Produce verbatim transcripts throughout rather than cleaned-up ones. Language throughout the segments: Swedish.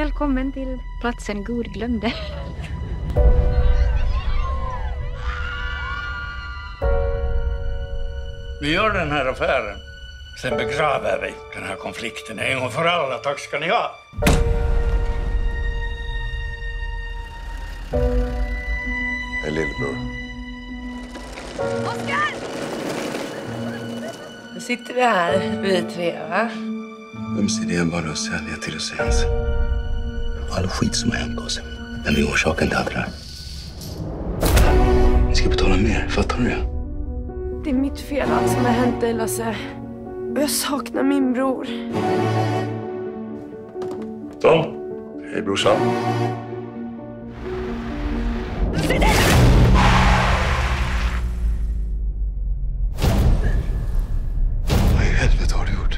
Välkommen till platsen Gud glömde. Vi gör den här affären. Sen begraver vi den här konflikten en gång för alla. Tack ska ni ha. Hej lillebror. Oskar! Nu sitter vi här, vi tre, va? Vems idén var det att sälja till oss ens? All skit som har hänt oss. Den är orsaken till allt det där. Vi ska betala mer, fattar du det? Det är mitt fel allt som har hänt dig, Lasse. Och jag saknar min bror. Tom. Hej brorsan. Vad i helvete har du gjort?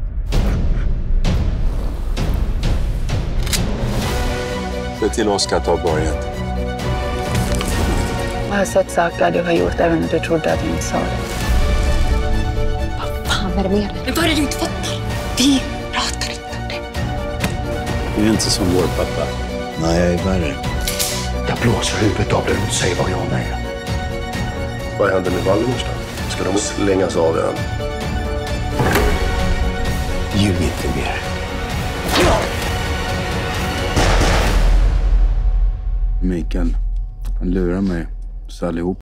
Se till Oskar ta borget. Jag har sett saker du har gjort även när du trodde att du inte sa det. Vad fan är det med dig? Men vad är det du inte fattar? Vi pratar inte om det. Du är inte som vår pappa. Nej, jag är värre. Jag blåser huvudet av dig och säger vad jag är med. Vad händer med Valdemars då? Ska de slängas av ön? Ljug inte mer. Mikael, han lurar mig så allihop.